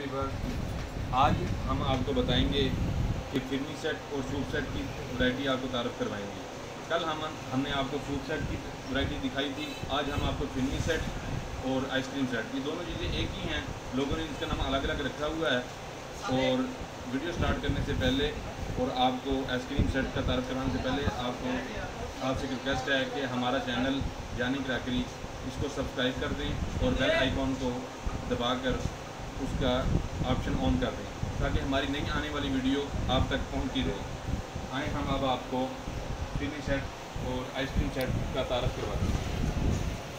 Weaver, आज हम आपको बताएंगे कि फिल्मी सेट और सूप सेट की वैरायटी आपको तारफ़ करवाएंगे। कल हमने आपको सूप सेट की वैरायटी दिखाई थी। आज हम आपको फिल्मी सेट और आइसक्रीम सेट, ये दोनों चीज़ें एक ही हैं, लोगों ने इसका नाम अलग अलग रखा हुआ है। और वीडियो स्टार्ट करने से पहले और आपको आइसक्रीम सेट का तारफ़ करवाने से पहले आपसे रिक्वेस्ट है कि हमारा चैनल यानी क्रैकरी इसको सब्सक्राइब कर दें और बेल आइकॉन को दबाकर उसका ऑप्शन ऑन कर दें ताकि हमारी नई आने वाली वीडियो आप तक पहुंचती रहे। आए हम अब आपको फिल्मी सेट और आइसक्रीम सेट का तारफ़ करवाते हैं।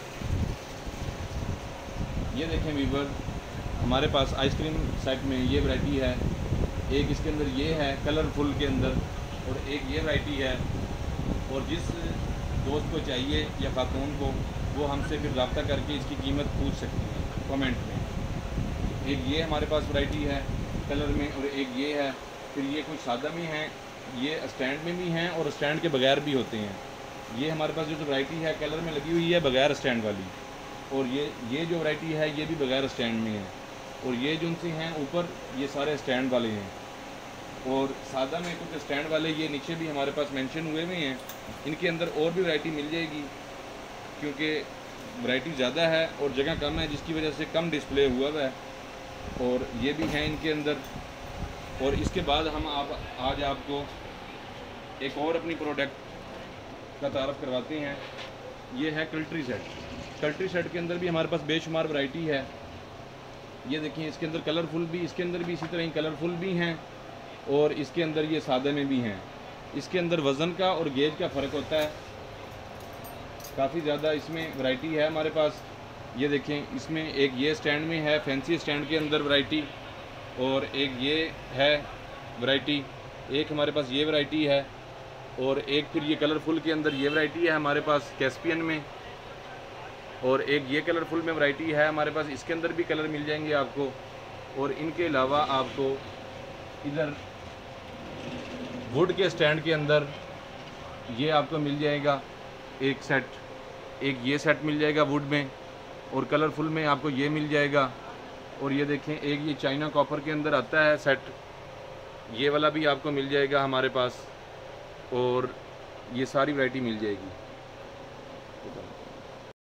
ये देखें वीवर, हमारे पास आइसक्रीम सेट में ये वैरायटी है। एक इसके अंदर ये है कलरफुल के अंदर, और एक ये वैरायटी है। और जिस दोस्त को चाहिए या खातून को, वो हमसे फिर रब्ता करके इसकी कीमत पूछ सकती हैं कमेंट में। एक ये हमारे पास वैरायटी है कलर में, और एक ये है। फिर ये कुछ सादा में हैं, ये स्टैंड में भी हैं और स्टैंड के बगैर भी होते हैं। ये हमारे पास जो वैरायटी है कलर में लगी हुई है बगैर स्टैंड वाली, और ये जो वैरायटी है ये भी बगैर स्टैंड में है। और ये जो उनसे हैं ऊपर, ये सारे स्टैंड वाले हैं। और सादा में कुछ स्टैंड वाले ये नीचे भी हमारे पास मेंशन हुए हुए हैं। इनके अंदर और भी वैरायटी मिल जाएगी, क्योंकि वैरायटी ज़्यादा है और जगह कम है, जिसकी वजह से कम डिस्प्ले हुआ है। और ये भी हैं इनके अंदर। और इसके बाद हम आज आपको एक और अपनी प्रोडक्ट का तारफ़ करवाते हैं। ये है कल्ट्री सेट। कल्ट्री सेट के अंदर भी हमारे पास बेशुमार वैरायटी है। ये देखिए, इसके अंदर कलरफुल भी, इसके अंदर भी इसी तरह ही कलरफुल भी हैं, और इसके अंदर ये सादे में भी हैं। इसके अंदर वज़न का और गेज का फ़र्क होता है, काफ़ी ज़्यादा इसमें वैरायटी है हमारे पास। ये देखें, इसमें एक ये स्टैंड में है, फैंसी स्टैंड के अंदर वैरायटी, और एक ये है वैरायटी। एक हमारे पास ये वैरायटी है, और एक फिर ये कलरफुल के अंदर ये वैरायटी है हमारे पास कैस्पियन में। और एक ये कलरफुल में वैरायटी है हमारे पास, इसके अंदर भी कलर मिल जाएंगे आपको। और इनके अलावा आपको इधर वुड के स्टैंड के अंदर ये आपको मिल जाएगा एक सेट, एक ये सेट मिल जाएगा वुड में, और कलरफुल में आपको ये मिल जाएगा। और ये देखें, एक ये चाइना कॉपर के अंदर आता है सेट, ये वाला भी आपको मिल जाएगा हमारे पास। और ये सारी वैरायटी मिल जाएगी।